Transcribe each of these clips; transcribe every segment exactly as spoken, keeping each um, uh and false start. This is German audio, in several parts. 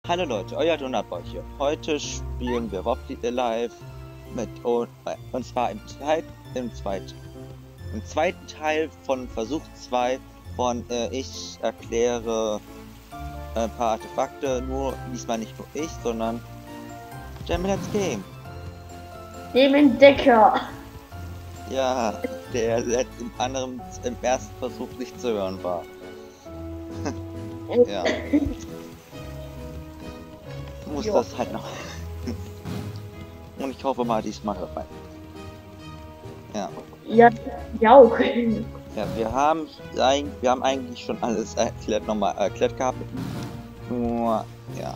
Hallo Leute, euer Donutboy hier. Heute spielen wir Wobbly Alive mit und, und zwar im, Teil, im, zweit, im zweiten Teil von Versuch zwei von äh, ich erkläre ein paar Artefakte, nur diesmal nicht nur ich, sondern Jamie Let's Game. Dem Entdecker. Ja, der jetzt im anderen, im ersten Versuch nicht zu hören war. Ja. Muss jo. Das halt noch. Und ich hoffe mal, diesmal hört man. Ja. Ja, ja auch. Ja, wir haben wir haben eigentlich schon alles erklärt, nochmal erklärt gehabt. Nur, ja.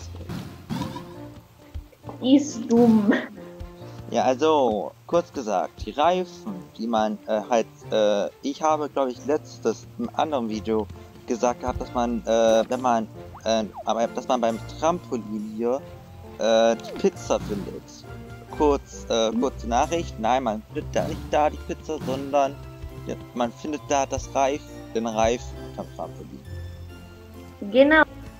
Ist dumm. Ja, also, kurz gesagt, die Reifen, die man äh, halt, äh, ich habe, glaube ich, letztes, im anderen Video gesagt gehabt, dass man, äh, wenn man, äh, aber dass man beim Trampolin hier, äh, die Pizza findet. Kurz, äh, kurze Nachricht, nein, man findet da nicht da die Pizza, sondern ja, man findet da das Reif, den Reif vom Trampolin. Genau.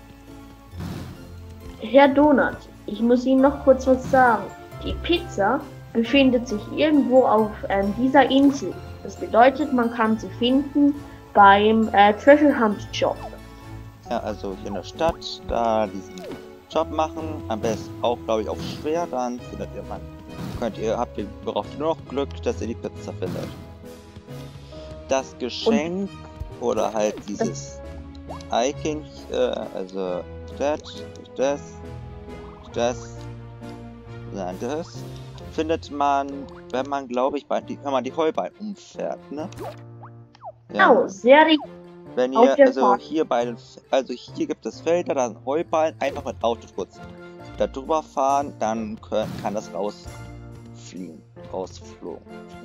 Herr Donut, ich muss Ihnen noch kurz was sagen. Die Pizza befindet sich irgendwo auf ähm, dieser Insel. Das bedeutet, man kann sie finden beim äh, Treasure Hunt Shop. Ja, also hier in der Stadt, da diesen Job machen, am besten auch, glaube ich, auf schwer, dann findet ihr man. Könnt ihr, habt ihr, braucht ihr nur noch Glück, dass ihr die Pizza findet. Das Geschenk Und oder halt dieses Icon, äh, also das, das, das, nein, das findet man, wenn man, glaube ich, bei die, wenn man die Heuballen umfährt, ne? Ja. Oh, sehr richtig. Wenn ihr, also Fahrt. hier bei den, also hier gibt es Felder, da sind Heuballen, einfach mit Auto kurz da drüber fahren, dann können, kann das rausfliegen, rausflogen,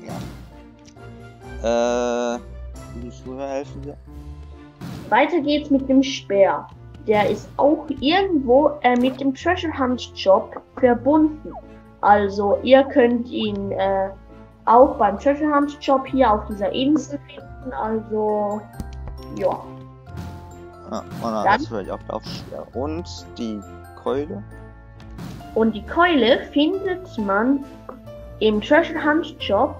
ja. Äh, willst du mir helfen hier? Weiter geht's mit dem Speer. Der ist auch irgendwo äh, mit dem Treasure Hunt Shop verbunden. Also ihr könnt ihn äh, auch beim Treasure Hunt Shop hier auf dieser Insel finden. Also ja. Ja, und dann, dann das ich auch auf Speer. Und die Keule. Und die Keule findet man im Treasure Hunt Shop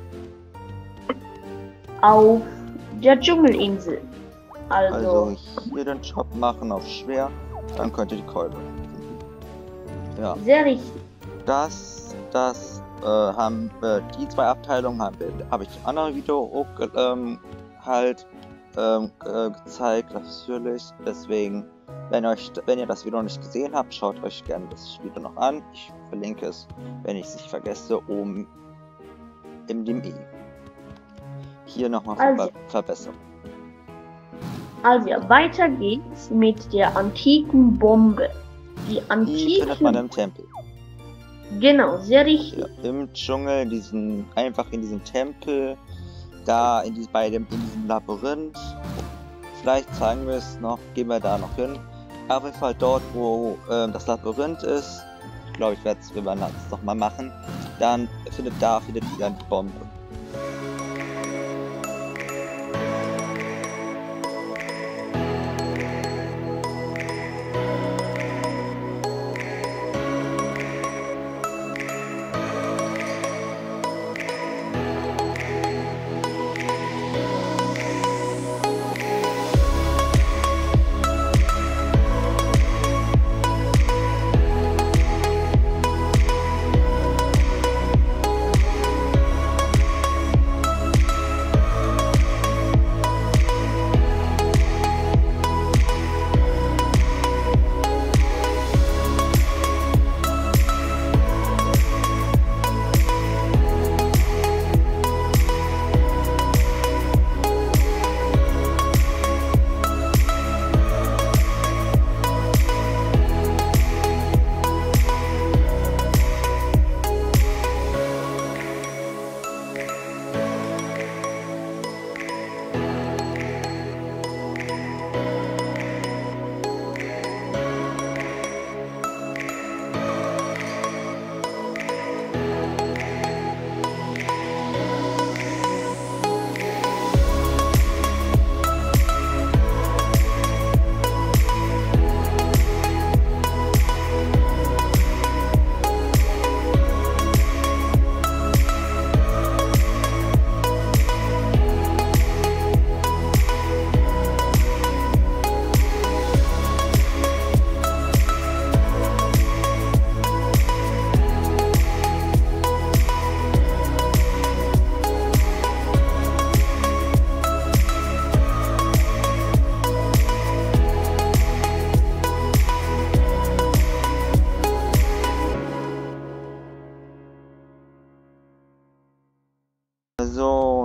auf der Dschungelinsel. Also, also hier den Shop machen auf schwer, dann könnt ihr die Keule. Ja. Sehr richtig. Das, das äh, haben äh, die zwei Abteilungen habe hab ich im anderen Video auch, ähm, halt ähm, äh, gezeigt, natürlich. Deswegen, wenn euch, wenn ihr das Video noch nicht gesehen habt, schaut euch gerne das Video noch an. Ich verlinke es, wenn ich es nicht vergesse, oben im dem i. Hier nochmal also, Ver Verbesserung. Also weiter geht's mit der antiken Bombe. Die antike. Die findet man im Tempel. Genau, sehr richtig. Ja, im Dschungel, diesen, einfach in diesem Tempel, da in diesem, bei dem, in diesem Labyrinth. Vielleicht zeigen wir es noch, gehen wir da noch hin. Auf jeden Fall dort, wo äh, das Labyrinth ist. Ich glaube, ich werde es wir werden das noch mal machen. Dann findet da findet ihr dann die Bombe.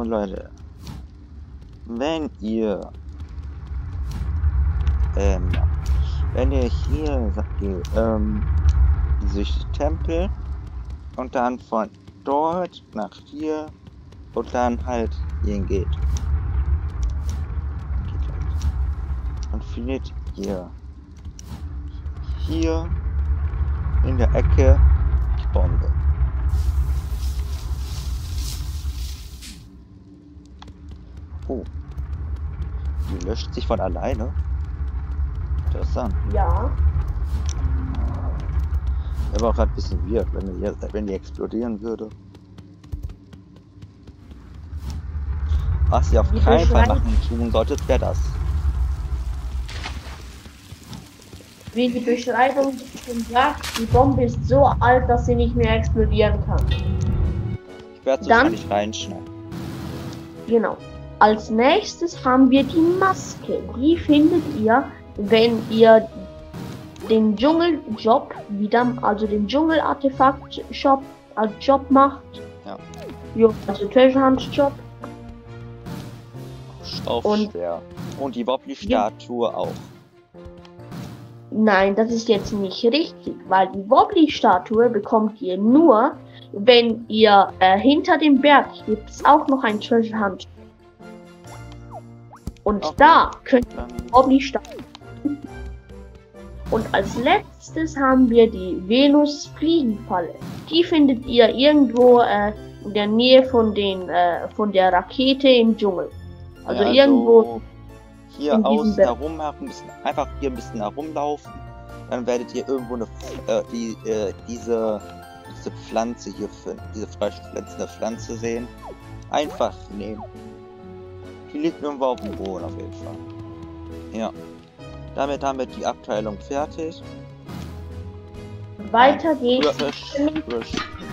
Leute, wenn ihr, ähm, wenn ihr hier, sagt ihr, ähm, durch den Tempel und dann von dort nach hier und dann halt hier geht. Geht halt. Und findet ihr hier in der Ecke die Bombe. Oh. Die löscht sich von alleine. Interessant. Ja. Aber auch gerade ein bisschen weird, wenn die, wenn die explodieren würde. Was ihr auf Die keinen Fall Beschreibung- machen tun solltet, wäre das. Wie die Beschreibung schon sagt, die Bombe ist so alt, dass sie nicht mehr explodieren kann. Ich werde es Dann- wahrscheinlich reinschneiden. Genau. Als nächstes haben wir die Maske. Die findet ihr, wenn ihr den Dschungeljob wieder, also den Dschungel-Artefakt-Shop als Job macht. Ja. Jo, also Treasure Hunt Job. Schraubschwer. Und die Wobbly-Statue auch. Nein, das ist jetzt nicht richtig, weil die Wobbly-Statue bekommt ihr nur, wenn ihr äh, hinter dem Berg gibt es auch noch ein Treasure Hunt. Und Okay. da könnt ihr Dann die Wobbly-Statue. Und als letztes haben wir die Venus-Fliegenfalle. Die findet ihr irgendwo äh, in der Nähe von den äh, von der Rakete im Dschungel. Also ja, irgendwo. hier in diesem außen Berg. herum ein bisschen, einfach hier ein bisschen herumlaufen. Dann werdet ihr irgendwo eine, äh, die, äh, diese, diese Pflanze hier finden, diese frisch pflanzende Pflanze sehen. Einfach nehmen. Die liegt irgendwo auf dem Boden auf jeden Fall. Ja. Damit haben wir die Abteilung fertig. Weiter geht's. Frisch, frisch.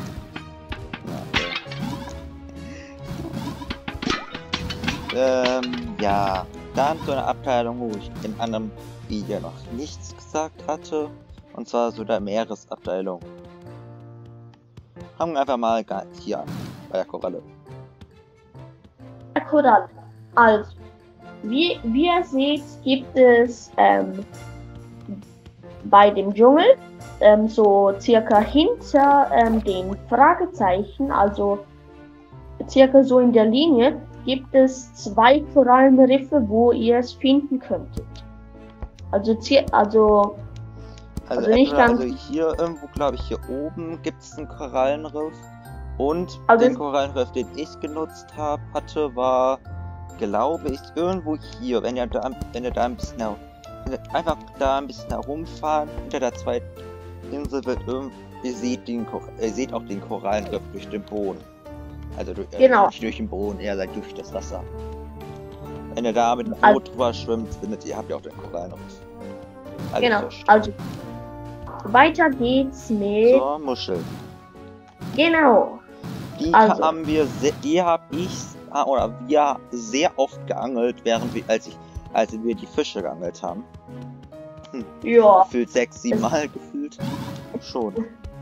Ja, ähm, ja. Dann zu einer Abteilung, wo ich in einem Video noch nichts gesagt hatte. Und zwar so der Meeresabteilung. Fangen wir einfach mal ganz hier an, bei der Koralle. Koralle. Also, wie, wie ihr seht, gibt es ähm, bei dem Dschungel ähm, so circa hinter ähm, den Fragezeichen, also circa so in der Linie, gibt es zwei Korallenriffe, wo ihr es finden könntet. Also, zi- also Also, Also nicht etwa, ganz- also hier irgendwo, glaube ich, hier oben gibt es einen Korallenriff. Und Also den es- Korallenriff, den ich genutzt habe, hatte, war, glaube ich, irgendwo hier. Wenn ihr da, wenn ihr da ein bisschen her- wenn ihr einfach da ein bisschen herumfahren, hinter der zweiten Insel wird irgendwie, ihr seht den, Kor- ihr seht auch den Korallenriff durch den Boden. Also durch, äh, Genau. nicht durch den Boden, eher seid durch das Wasser. Wenn ihr da mit dem Also- Boot drüber schwimmt, findet ihr, habt ihr auch den Korallenriff. Also genau, Fisch. also weiter geht's mit So, Muschel. genau. Die Also. haben wir, se- die habe ich ah, oder wir sehr oft geangelt, während wir, als ich, als wir die Fische geangelt haben. Ja, Gefühlt sechs, sieben Mal gefühlt. Schon.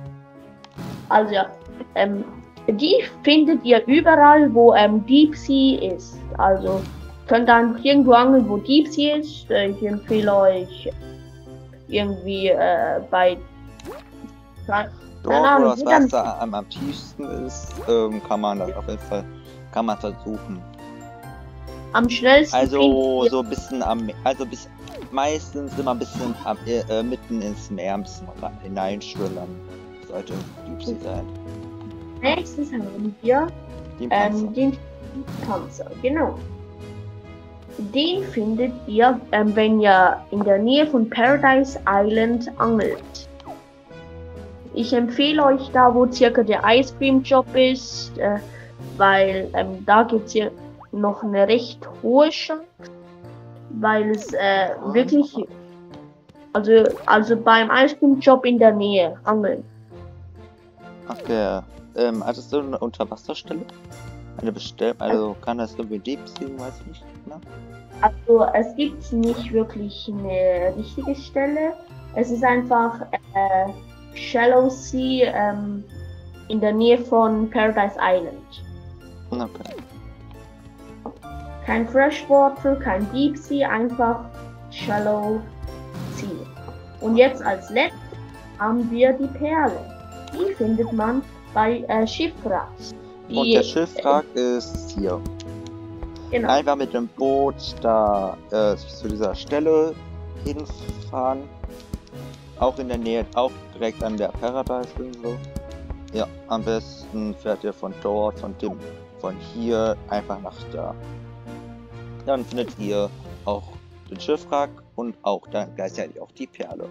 also ja, ähm, die findet ihr überall, wo ähm, Deep Sea ist. Also könnt ihr einfach irgendwo angeln, wo Deep Sea ist. Äh, Ich empfehle euch irgendwie äh, bei Dort, Ahnung, wo das wie dann- Wasser am, am tiefsten ist, ähm, kann man das auf jeden Fall, kann man versuchen. am schnellsten Also findet ihr, so ein bisschen am, also bis meistens immer ein bisschen am, äh, äh, mitten ins Meer ein bisschen rein- hineinschwimmen. Sollte Deep Sea sein. nächstes haben wir Die Panzer. ähm, den Panzer, genau. Den findet ihr, ähm, wenn ihr in der Nähe von Paradise Island angelt. Ich empfehle euch da, wo circa der Ice Cream Job ist, äh, weil ähm, da gibt es hier noch eine recht hohe Chance, weil es äh, wirklich, also, also beim Ice Cream Job in der Nähe angeln. Okay, ähm, hattest du eine Unterwasserstelle? Eine Bestell, also kann das irgendwie Deep Sea, weiß ich nicht, ne? Also es gibt nicht wirklich eine richtige Stelle. Es ist einfach äh, Shallow Sea ähm, in der Nähe von Paradise Island. Okay. Kein Freshwater, kein Deep Sea, einfach Shallow Sea. Und jetzt als letztes haben wir die Perle. Die findet man bei äh, Schiffwrack. Und der Schiffwrack äh, ist hier. Genau. Einfach mit dem Boot da äh, zu dieser Stelle hinfahren. Auch in der Nähe, auch direkt an der Paradise-Insel. Ja, am besten fährt ihr von dort, von dem, von hier einfach nach da. Dann findet ihr auch den Schiffwrack und auch dann gleichzeitig auch die Perle.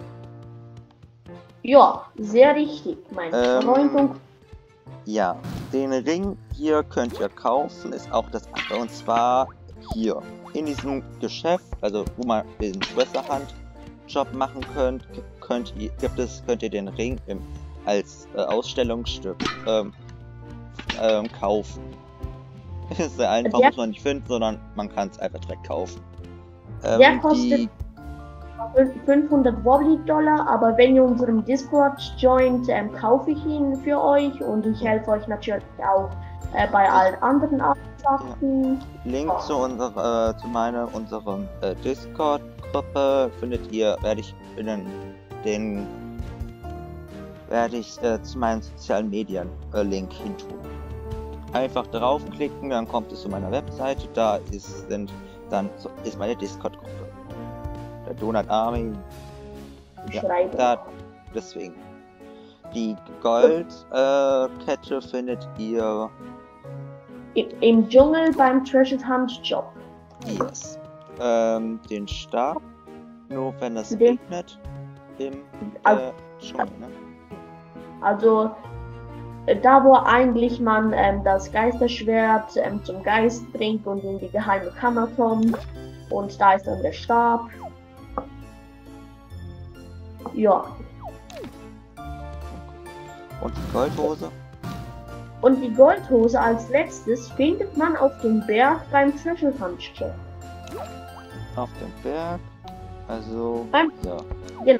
Ja, sehr richtig, mein Ähm, Freund und Ja, den Ring hier könnt ihr kaufen, ist auch das andere, und zwar hier in diesem Geschäft, also wo man den Schwesterhand-Job machen könnt, könnt ihr, gibt es, könnt ihr den Ring im, als äh, Ausstellungsstück ähm, ähm, kaufen. Ist sehr einfach, Der- muss man nicht finden, sondern man kann es einfach direkt kaufen. Ähm, Der kostet die, fünfhundert Wobbly-Dollar, aber wenn ihr unserem Discord joint, ähm, kaufe ich ihn für euch und ich helfe euch natürlich auch äh, bei allen anderen Sachen. Link zu unserer, äh, zu meiner, unserem äh, Discord-Gruppe findet ihr, werde ich in den, den werde ich äh, zu meinen sozialen Medien äh, Link hintun. Einfach draufklicken, dann kommt es zu meiner Webseite, da ist, sind, dann so, ist meine Discord-Gruppe. Der Donut Army. Ja, Schreibe. da, deswegen. Die Goldkette äh, findet ihr. Im, Im Dschungel beim Treasure Hunt Job. Yes. Ähm, den Stab. Nur wenn es Den- regnet. Im Also- äh, Dschungel, ne? Also äh, da wo eigentlich man ähm, das Geisterschwert ähm, zum Geist bringt und in die geheime Kammer kommt. Und da ist dann der Stab. Ja. Und die Goldhose. Und die Goldhose als letztes findet man auf dem Berg beim Treasure Hunt Job. Auf dem Berg. Also. Beim- Ja. Genau.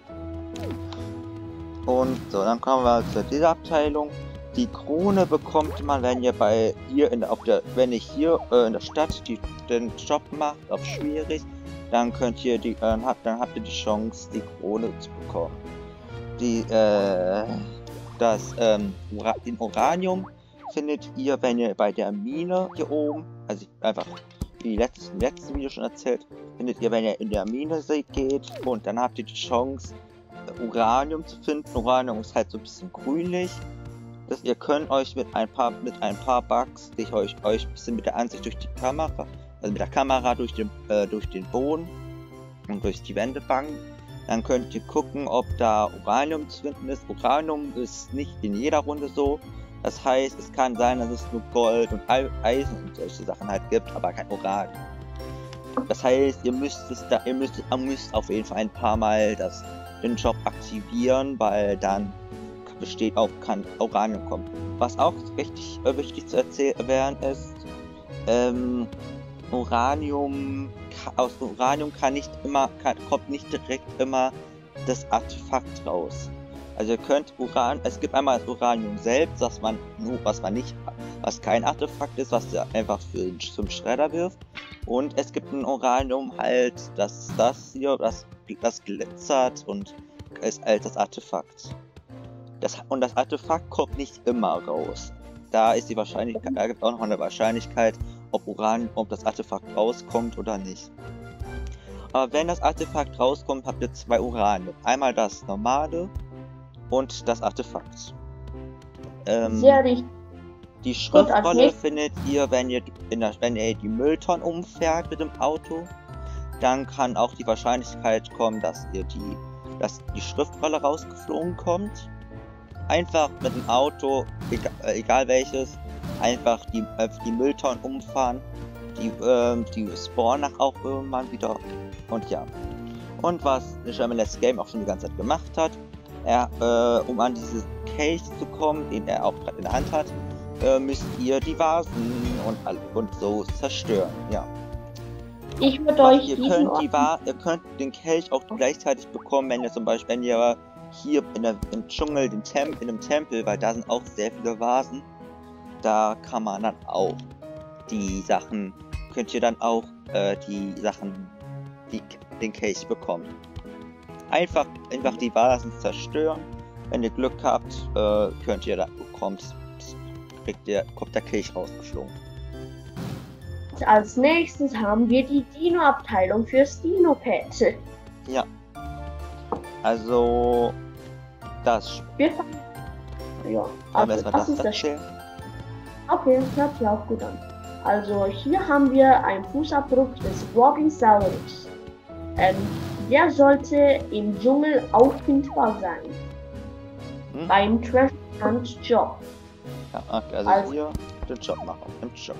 Und so, dann kommen wir zu dieser Abteilung. Die Krone bekommt man, wenn ihr bei hier in auf der, wenn ihr hier äh, in der Stadt die, den Job macht auf schwierig, dann könnt ihr die, äh, habt, dann habt ihr die Chance, die Krone zu bekommen. Die, äh, das, ähm, Ura den Uranium findet ihr, wenn ihr bei der Mine hier oben, also einfach wie letztes, im letzten Video schon erzählt, findet ihr, wenn ihr in der Mine geht, und dann habt ihr die Chance, Uranium zu finden. Uranium ist halt so ein bisschen grünlich. Dass ihr könnt euch mit ein paar mit ein paar Bugs, die ich euch euch ein bisschen mit der Ansicht durch die Kamera, also mit der Kamera durch den äh, durch den Boden und durch die Wände bangen, dann könnt ihr gucken, ob da Uranium zu finden ist. Uranium ist nicht in jeder Runde so. Das heißt, es kann sein, dass es nur Gold und Eisen und solche Sachen halt gibt, aber kein Uranium. Das heißt, ihr müsst es da, ihr müsst, ihr müsst auf jeden Fall ein paar Mal das den Job aktivieren, weil dann besteht auch, kann Uranium kommen. Was auch richtig äh, wichtig zu erwähnen ist, ähm, Uranium, aus Uranium kann nicht immer, kann, kommt nicht direkt immer das Artefakt raus. Also ihr könnt Uran, es gibt einmal das Uranium selbst, was man nur, was man nicht, was kein Artefakt ist, was ihr einfach für, zum Schredder wirft. Und es gibt ein Uranium halt, das das hier, das, das glitzert und ist als das Artefakt. Das, und das Artefakt kommt nicht immer raus. Da ist die Wahrscheinlichkeit, da gibt auch noch eine Wahrscheinlichkeit, ob Uran, ob das Artefakt rauskommt oder nicht. Aber wenn das Artefakt rauskommt, habt ihr zwei Uranium. Einmal das normale und das Artefakt. Ähm, Sehr richtig. Die Schriftrolle nächstes- findet ihr, wenn ihr, in der, wenn ihr die Mülltonnen umfährt mit dem Auto. Dann kann auch die Wahrscheinlichkeit kommen, dass ihr die, dass die Schriftrolle rausgeflogen kommt. Einfach mit dem Auto, egal, äh, egal welches, einfach die, äh, die Mülltonnen umfahren. Die, äh, die spawnen auch irgendwann wieder. Und ja. Und was Shaman Let's Game auch schon die ganze Zeit gemacht hat, er, äh, um an dieses Kelch zu kommen, den er auch gerade in der Hand hat, äh, müsst ihr die Vasen und, und so zerstören. Ja. Ich würde Was, euch ihr, diesen könnt Ort die Va ihr könnt den Kelch auch gleichzeitig bekommen, wenn ihr zum Beispiel, wenn ihr hier in der, im Dschungel, den Tem in einem Tempel, weil da sind auch sehr viele Vasen, da kann man dann auch die Sachen könnt ihr dann auch äh, die Sachen, die, den Case bekommen. Einfach, einfach die Vasen zerstören. Wenn ihr Glück habt, äh, könnt ihr da bekommt, kriegt ihr, kommt der Case rausgeflogen. Als nächstes haben wir die Dino-Abteilung fürs Dino-Pad. Ja. Also das. Wir fangen. Ja, Also, also, das, das ist das. erzählen. Okay, hört sich auch gut an. Also hier haben wir einen Fußabdruck des Robinsaurus. Ähm, der sollte im Dschungel auffindbar sein. Hm? Beim Treasure Hunt Job. Ja, okay, also, Also- hier den Job machen im Dschungel.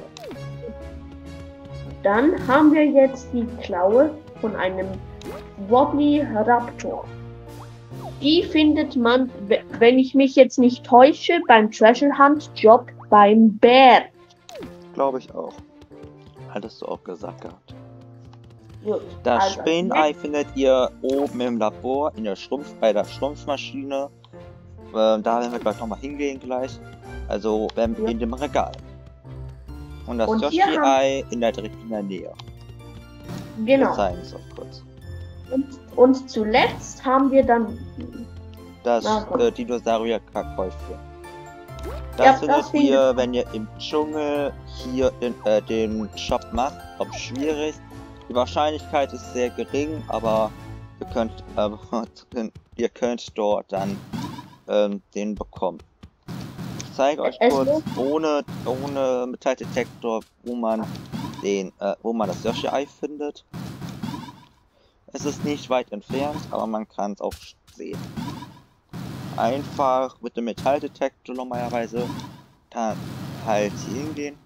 Dann haben wir jetzt die Klaue von einem Wobbly Raptor. Die findet man, w- wenn ich mich jetzt nicht täusche, beim Treasure Hunt Job beim Bär. Glaube ich auch. Hattest du auch gesagt gehabt. Gut, Das also als Spinnei findet ihr oben im Labor in der Schrumpf, bei der Schrumpfmaschine. Äh, da werden wir gleich nochmal hingehen gleich. Also ähm, Ja. in dem Regal. Und das Und hier Yoshi-Ei in der direkt in der Nähe. Wir Genau. zeigen es auch kurz. Und, und zuletzt haben wir dann. Das Na gut. äh, Dinosaurier-Kackkäufchen. Das Ja, findet das findet- ihr, wenn ihr im Dschungel hier den, äh, den Shop macht. Ob schwierig. Die Wahrscheinlichkeit ist sehr gering, aber ihr könnt, äh, ihr könnt dort dann ähm, den bekommen. Ich zeige euch Es kurz wird- ohne, ohne Metalldetektor, wo man den, äh, wo man das Yoshi-Ei findet. Es ist nicht weit entfernt, aber man kann es auch sehen. Einfach mit dem Metalldetektor normalerweise da halt hier hingehen.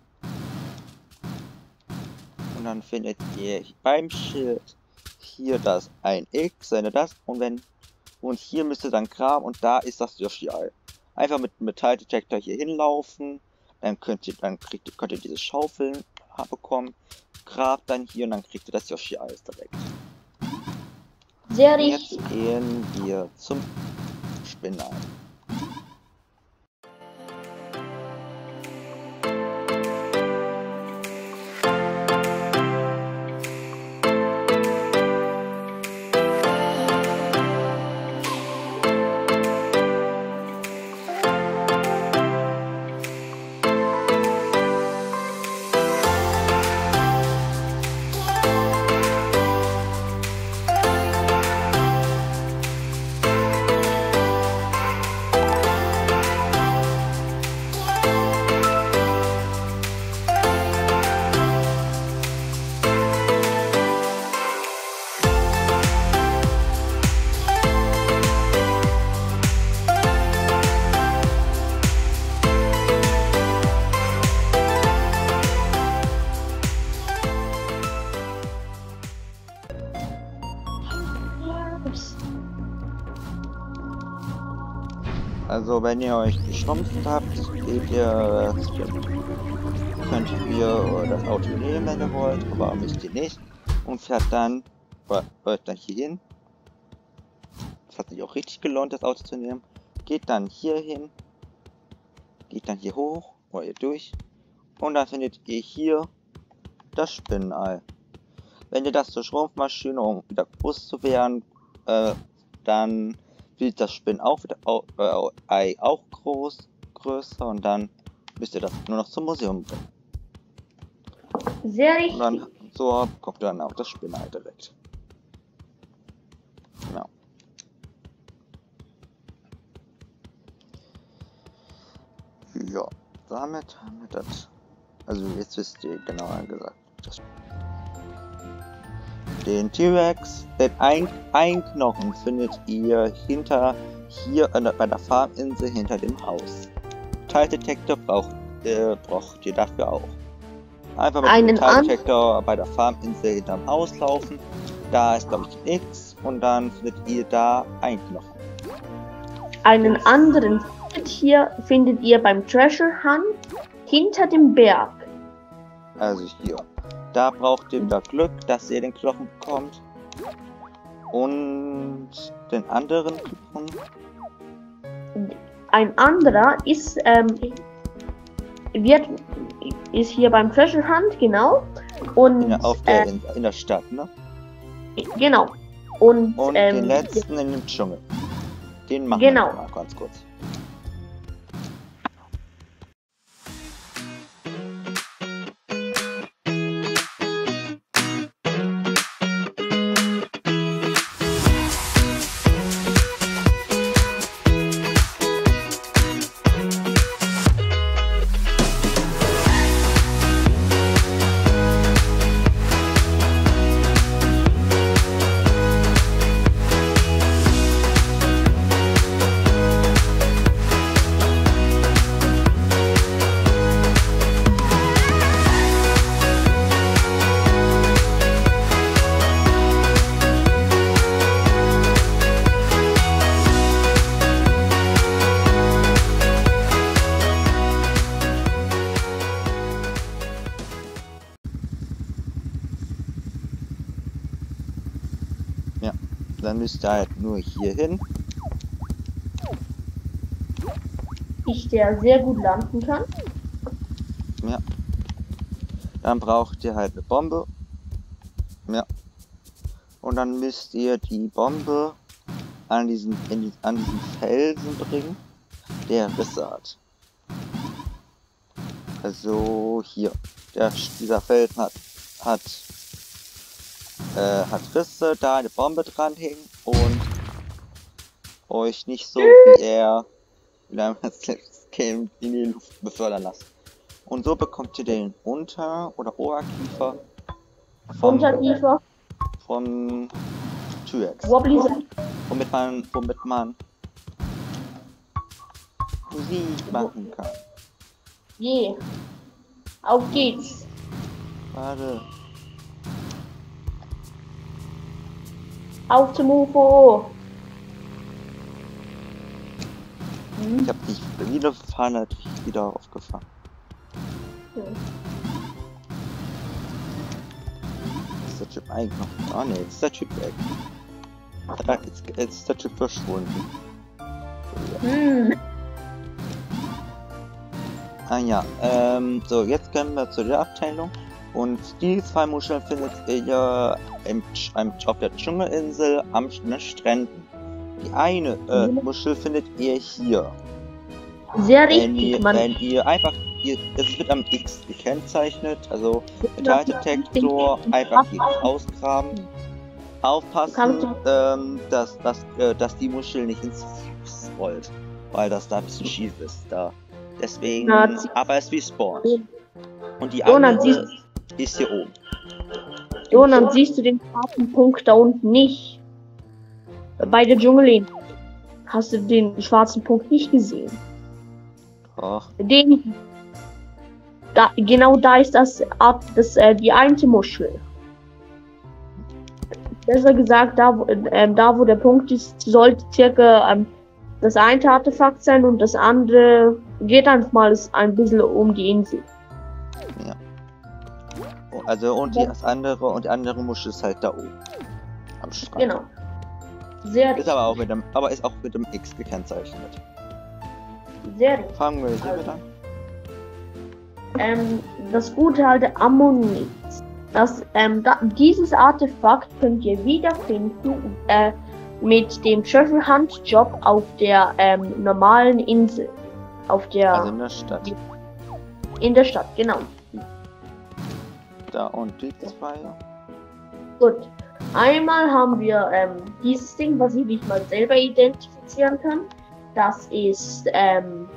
Und dann findet ihr beim Schild hier das ein X, wenn ihr das, und wenn, und hier müsst ihr dann graben und da ist das Yoshi-Ei. Einfach mit dem Metalldetektor hier hinlaufen, dann könnt ihr, dann kriegt, könnt ihr diese Schaufeln bekommen, grabt dann hier und dann kriegt ihr das Yoshi-Ei direkt. Sehr Und richtig. jetzt gehen wir zum Spinnei. Also wenn ihr euch geschrumpft habt, geht ihr, könnt ihr das Auto nehmen, wenn ihr wollt, aber müsst ihr nicht. Und fährt dann, wollt dann hier hin. Das hat sich auch richtig gelohnt, das Auto zu nehmen. Geht dann hier hin, geht dann hier hoch, oder hier durch. Und dann findet ihr hier das Spinnenei. Wenn ihr das zur Schrumpfmaschine, um wieder groß zu werden, äh, dann wird das Spinnen auch wieder au äh, Ei auch groß, größer und dann müsst ihr das nur noch zum Museum bringen. Sehr Und richtig. dann so kommt dann auch das Spinnei direkt. Ja. Ja, damit haben wir das. Also jetzt wisst ihr genauer gesagt. Das Den T-Rex, den ein, ein Knochen findet ihr hinter hier an der, bei der Farminsel hinter dem Haus. Metalldetektor braucht, äh, braucht ihr dafür auch. Einfach mit dem Einen Metalldetektor bei der Farminsel hinterm Haus laufen. Da ist glaube ich ein X und dann findet ihr da ein Knochen. Einen anderen hier findet ihr beim Treasure Hunt hinter dem Berg. Also hier. Da braucht ihr wieder Glück, dass ihr den Knochen bekommt. Und den anderen Knochen. Ein anderer ist, ähm, wird, ist hier beim Treasure Hunt, genau. Und In der, auf der äh, Insel, in der Stadt, ne? genau. Und, Und ähm, den letzten in dem Dschungel. Den machen Genau. wir mal ganz kurz. Dann müsst ihr halt nur hier hin. ich der sehr gut landen kann. Ja. Dann braucht ihr halt eine Bombe. Ja. Und dann müsst ihr die Bombe an diesen, in die, an diesen Felsen bringen, der Risse hat. Also hier. Der, dieser Felsen hat, hat, äh, hat Risse, da eine Bombe dranhängen und euch nicht so wie er in die Luft befördern lassen. Und so bekommt ihr den Unter- oder Oberkiefer vom, Unterkiefer. vom T-Rex. Wobbly. Womit man, womit man Musik machen kann. Je. Auf geht's. Warte. Auf zum U F O. Hm. Ich habe dich wieder verfahren, natürlich wieder aufgefahren. Ja. Ist der Typ eigentlich noch? Ah ne, jetzt ist der Typ weg. Ah, jetzt, jetzt ist der Typ verschwunden. Hm. Ah ja, ähm, so, jetzt können wir zu der Abteilung. Und die zwei Muscheln findet ihr im, im, auf der Dschungelinsel am den Stränden. Die eine äh, Muschel findet ihr hier. Sehr Wenn richtig, ihr, man. wenn ihr einfach, ihr, es wird am X gekennzeichnet, also Metalldetektor, einfach hier ausgraben. Aufpassen, ähm, dass, dass, äh, dass die Muschel nicht ins Fuß rollt, weil das da ein bisschen schief ist. Da. Deswegen, Na, aber es respawnt. Und die Jonas, andere siehst, ist hier oben. Jonas, siehst du den schwarzen Punkt da unten nicht? Bei der Dschungelinsel. Hast du den schwarzen Punkt nicht gesehen? Doch. Den. Da, genau da ist das, Art, das äh, die eine Muschel. Besser gesagt, da wo, äh, da wo der Punkt ist, sollte circa ähm, das eine Artefakt sein und das andere geht einfach mal ein bisschen um die Insel. Ja. Also und die, das andere und die andere Muschel ist halt da oben. Am Strand. Genau. Sehr Ist aber auch mit dem, aber ist auch mit dem X gekennzeichnet. Sehr richtig. Fangen wir hier wieder an. Ähm, das gute alte Ammonit. Das, ähm, da, dieses Artefakt könnt ihr wiederfinden äh, mit dem Treasure Hunt Job auf der ähm, normalen Insel. Auf der. Also in der Stadt. In der Stadt, genau. Da und die zwei. Gut. Einmal haben wir ähm, dieses Ding, was ich nicht mal selber identifizieren kann. Das ist, ähm,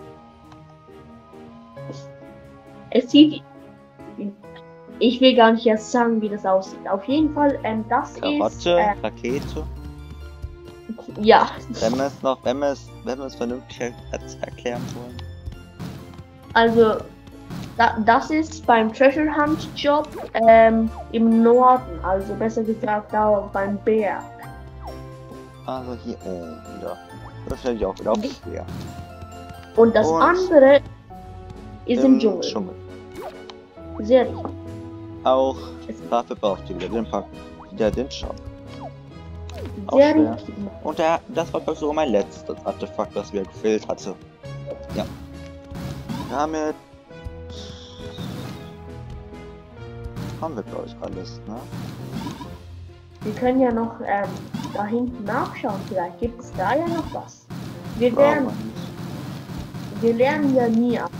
es sieht, ich will gar nicht erst sagen, wie das aussieht. Auf jeden Fall, ähm, das Karotte, ist, äh, Rakete. ja. Wenn wir es noch, wenn wir es, wenn wir es vernünftig er erklären wollen. Also, da, das ist beim Treasure Hunt Job ähm, im Norden, also besser gesagt da beim Berg. Also hier oben wieder. Das stelle ich auch wieder auf schwer. Und das Und andere ist im, Im Dschungel. Dschungel. Sehr richtig. Auch dafür braucht ihr wieder den Pack, wieder den Shop. Auch Sehr schwer. richtig. Und der, das war glaube ich sogar mein letztes Artefakt, das mir gefehlt hatte. Ja. Damit haben wir, glaube ich, alles, ne? Wir können ja noch ähm, da hinten nachschauen, vielleicht gibt es da ja noch was. Wir Brauchen lernen, wir nicht. wir lernen ja nie ab.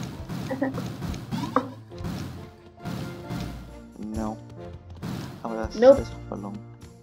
No. Aber das Nope. ist verloren.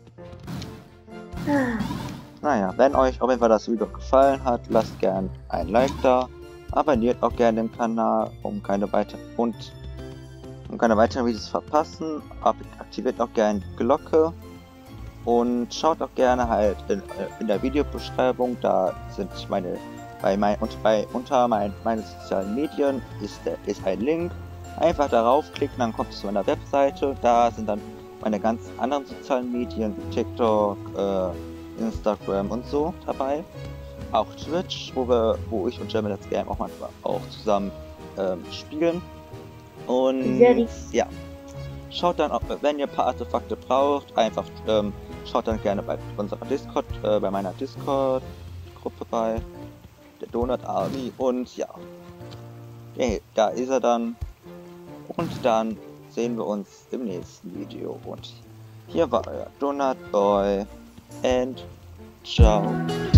Ah, Naja, wenn euch auf jeden Fall das Video gefallen hat, lasst gern ein Like da. Abonniert auch gerne den Kanal, um keine weiteren und um keine weiteren Videos zu verpassen. Aktiviert auch gerne die Glocke. Und schaut auch gerne halt in, in der Videobeschreibung, da sind meine, bei mein, und bei unter mein, meine sozialen Medien ist, der, ist ein Link. Einfach darauf klicken, dann kommt es zu meiner Webseite. Da sind dann meine ganz anderen sozialen Medien, TikTok, äh, Instagram und so dabei. Auch Twitch, wo wir, wo ich und German Let's Game auch manchmal auch zusammen ähm, spielen. Und ja. Schaut dann, ob, wenn ihr ein paar Artefakte braucht, einfach ähm, schaut dann gerne bei unserer Discord, äh, bei meiner Discord-Gruppe bei, der Donut Army. Und ja, okay, da ist er dann. Und dann sehen wir uns im nächsten Video. Und hier war euer Donut Boy. And ciao.